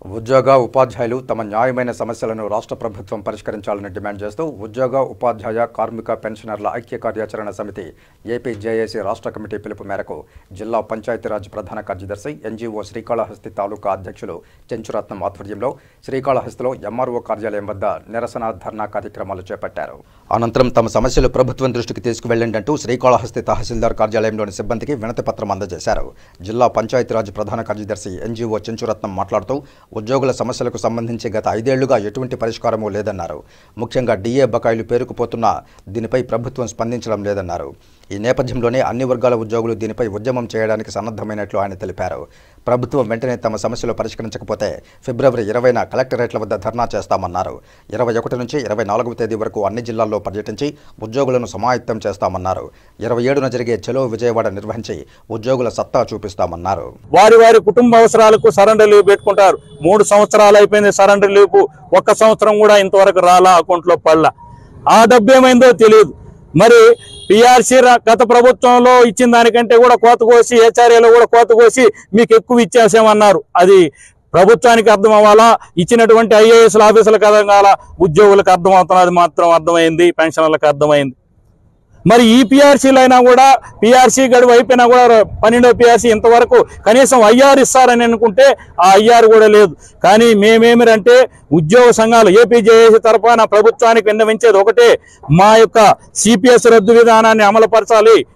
ఉద్యోగ ఉపాధ్యాయులు తమ న్యాయమైన సమస్యలను రాష్ట్ర ప్రభుత్వం పరిష్కరించాలని డిమాండ్ చేస్తూ ఉద్యోగ ఉపాధ్యాయ కార్మిక పెన్షనర్ల ఐక్య కార్యాచరణ సమితి ఏపీ జేఏసీ రాష్ట్ర కమిటీ పిలుపు మేరకు జిల్లా పంచాయతీరాజ్ ప్రధాన కార్యదర్శి ఎన్జీఓ శ్రీకాళహస్తి తాలూకా అధ్యక్షులు చెంచురత్నం ఆధ్వర్యంలో శ్రీకాళహస్తిలో ఎంఆర్ఓ కార్యాలయం వద్ద నిరసన ధర్నా కార్యక్రమాలు చేపట్టారు. అనంతరం తమ సమస్యలు ప్రభుత్వం దృష్టికి తీసుకువెళ్లండి అంటూ శ్రీకాళహస్తి తహసీల్దార్ కార్యాలయంలోని సిబ్బందికి వినతి పత్రం అందజేశారు. జిల్లా పంచాయతీరాజ్ ప్రధాన కార్యదర్శి ఎన్జీఓ చెంచురత్నం మాట్లాడుతూ ఉద్యోగుల సమస్యలకు సంబంధించి గత 5 ఏళ్లుగా ఎటువంటి పరిష్కారమూ లేదన్నారు. ముఖ్యంగా డిఏ బకాయిలు పేరుకుపోతున్నా దీనిపై ప్రభుత్వం స్పందించడం లేదన్నారు. ఈ నేపథ్యంలోనే అన్ని వర్గాల ఉద్యోగులు దీనిపై ఉద్యమం చేయడానికి సన్నద్ధమైనట్లు ఆయన తెలిపారు. ప్రభుత్వం వెంటనే తమ సమస్యలు పరిష్కరించకపోతే ఫిబ్రవరి 20న కలెక్టరేట్ల వద్ద ధర్నా చేస్తామన్నారు. 21 నుంచి 24వ తేదీ వరకు అన్ని జిల్లాల్లో పర్యటించి ఉద్యోగులను సమాయత్తం చేస్తామన్నారు. 27న జరిగే చలో విజయవాడ నిర్వహించి ఉద్యోగుల సత్తా చూపిస్తామన్నారు. వారి వారి కుటుంబ అవసరాలకు సరెండర్ లీవ్ పెట్టుకుంటారు. 3 సంవత్సరాలు అయిపోయింది సరెండర్ లీవ్, 1 సంవత్సరం కూడా ఇంతవరకు రాలా, అకౌంట్లో పడలా. ఆ డబ్బు ఏమైందో తెలియదు. మరి పిఆర్సీ గత ప్రభుత్వంలో ఇచ్చిన దానికంటే కూడా కోత కోసి, హెచ్ఆర్ఏలో కూడా కోత కోసి మీకు ఎక్కువ ఇచ్చేసామన్నారు. అది ప్రభుత్వానికి అర్థం అవ్వాలా, ఇచ్చినటువంటి ఐఏఎస్ ఆఫీసులకు అర్థం కావాలా, ఉద్యోగులకు అర్థం అవుతున్నది మాత్రం అర్థమైంది, పెన్షన్లకు అర్థమైంది. మరి ఈ పిఆర్సీలు అయినా కూడా పిఆర్సీ గడువు అయిపోయినా కూడా 12వ పిఆర్సీ ఇంతవరకు కనీసం ఐఆర్ ఇస్తారని అనుకుంటే ఆ ఐఆర్ కూడా లేదు. కానీ మేమేమిరంటే ఉద్యోగ సంఘాలు ఏపీజేఏసీ తరఫున ప్రభుత్వానికి విన్నవించేది ఒకటే, మా యొక్క సిపిఎస్ రద్దు విధానాన్ని అమలుపరచాలి.